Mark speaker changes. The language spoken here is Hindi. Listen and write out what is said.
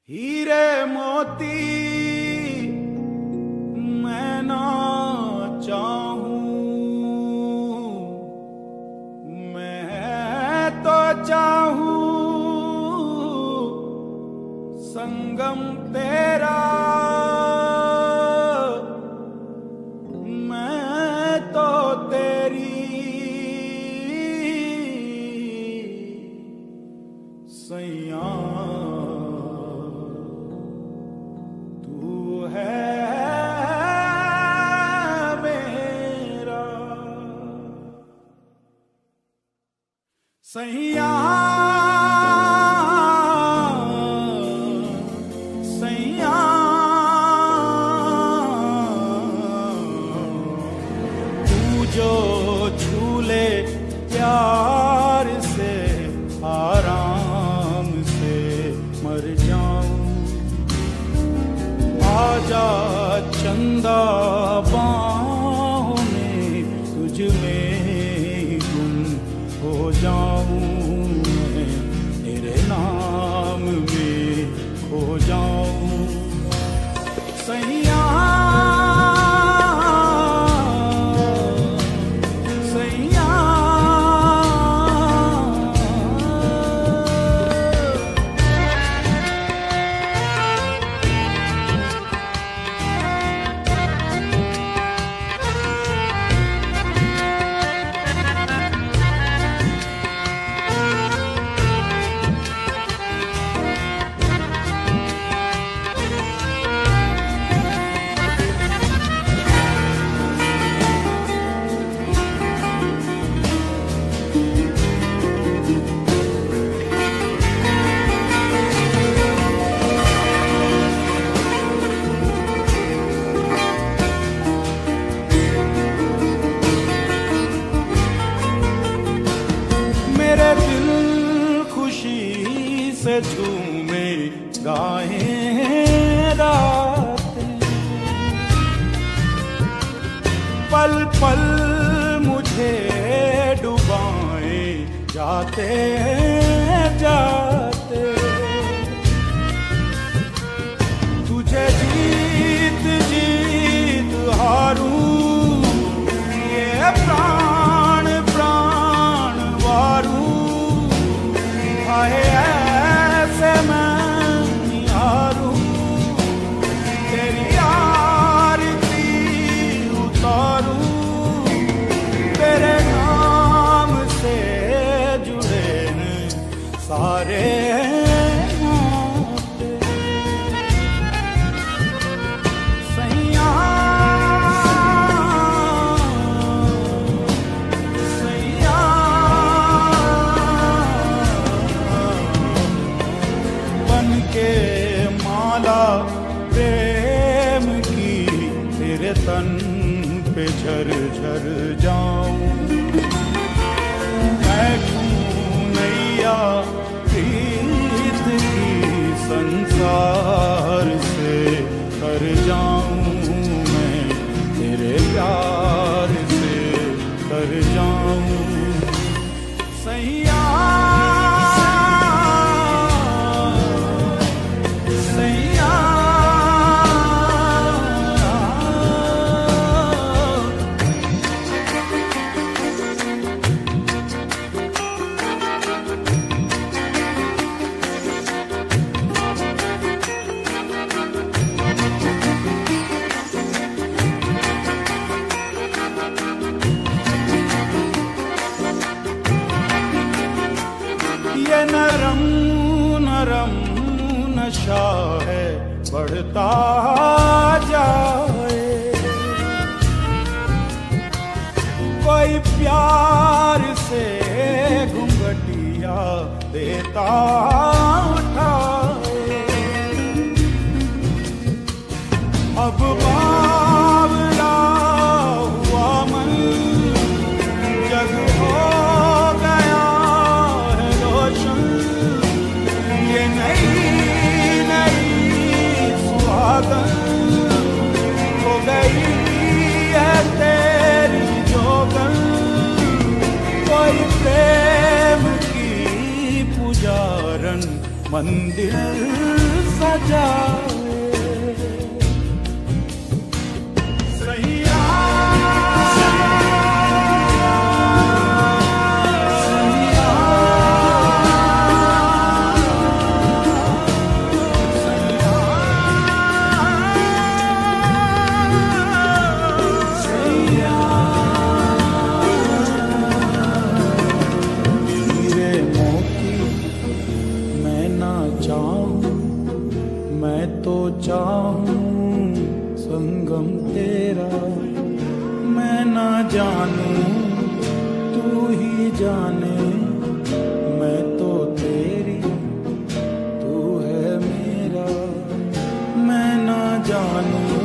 Speaker 1: हीरे मोती मैं ना चाहूं, मैं तो चाहूं संगम तेरा, मैं तो तेरी सैया सैया सैया तू जो झूले प्यार से आराम से मर जाऊं, आजा चंदा बाहों में तुझ में गुम हो जाऊं, मैं तेरे नाम में खो जाऊं सैया सैया। मेरे दिल खुशी से झूमे गाएं रातें, पल पल मुझे डुबाएं जाते जाते, तुझे जीत जीत हारूं, ये प्राण प्राण वारूं, आए ऐसे मैं निहारूं, तेरी आरती उतारूं, तेरे नाम से जुड़े हैं सारे नाते सैया सैया। बन के माला प्रेम की तेरे तन पे झर झर जाऊं, बैठूं नैया प्रीत की संसार से कर जाऊं, मैं तेरे प्यार से कर जाऊं सैया सैया। ये नरम नरम नशा है बढ़ता जाए, कोई प्यार से घुंघटिया देता उठाए, अब बावला हुआ मन जग हो गया है रोशन, ये नई नई सुहागन हो गई है तेरी जोगन, कोई प्रेम की पुजारन मंदिर सजा मैं तो चाहूं संगम तेरा, मैं ना जानूं तू ही जाने। मैं तो तेरी तू है मेरा, मैं ना जानूं